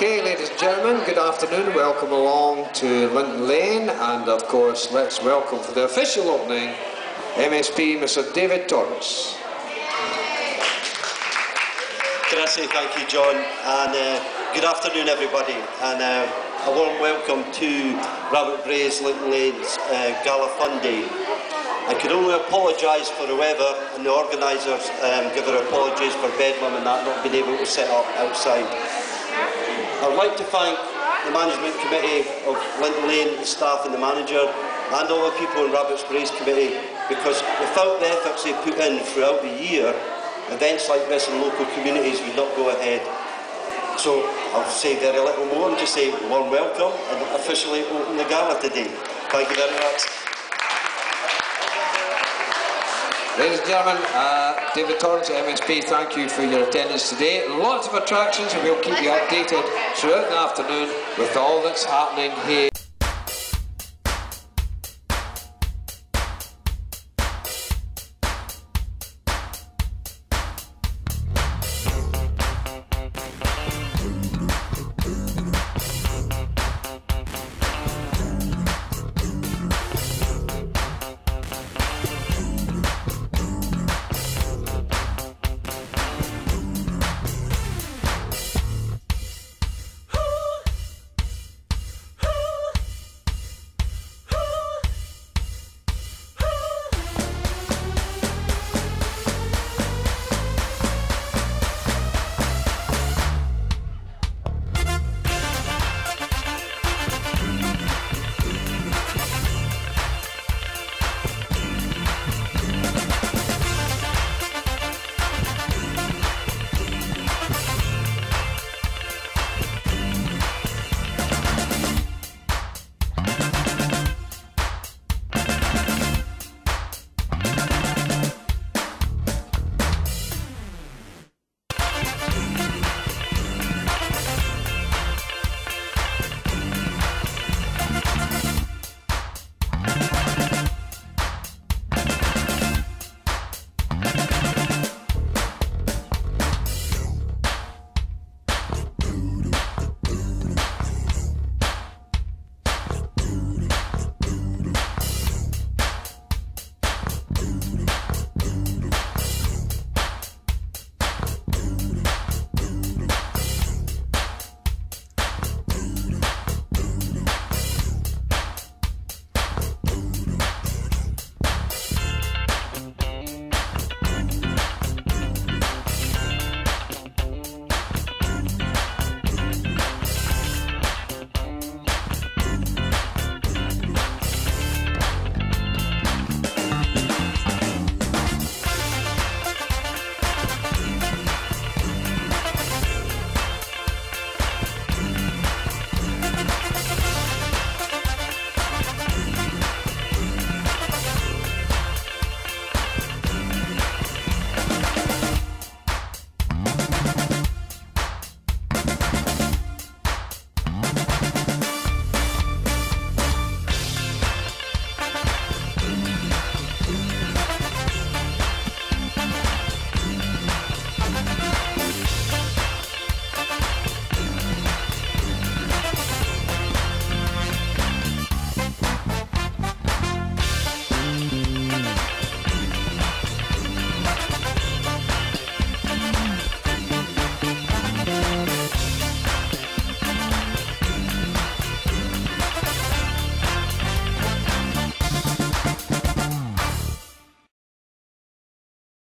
Okay, ladies and gentlemen, good afternoon. Welcome along to Linton Lane, and of course, let's welcome for the official opening, MSP Mr. David Torrance. Can I say thank you, John, and good afternoon, everybody, and a warm welcome to Robert Gray's Linton Lane's Gala Fun Day. I can only apologise for whoever, and the organisers give their apologies for Bedlam and that not being able to set up outside. I'd like to thank the management committee of Linton Lane, the staff and the manager, and all the people in Roberts Gray's committee, because without the efforts they put in throughout the year, events like this in local communities would not go ahead. So I'll say very little more and just say warm welcome and officially open the gala today. Thank you very much. Ladies and gentlemen, David Torrance at MSP, thank you for your attendance today. Lots of attractions, and we'll keep you updated throughout the afternoon with all that's happening here.